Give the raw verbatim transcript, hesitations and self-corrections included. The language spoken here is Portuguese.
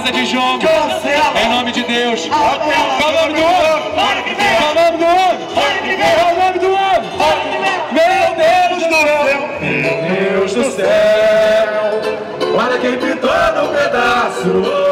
casa de jogo. Em nome de Deus. Qual o nome do homem? Qual o nome do homem? Qual o nome do homem? Meu Deus do céu! Meu Deus do céu! Olha quem pintou no pedaço.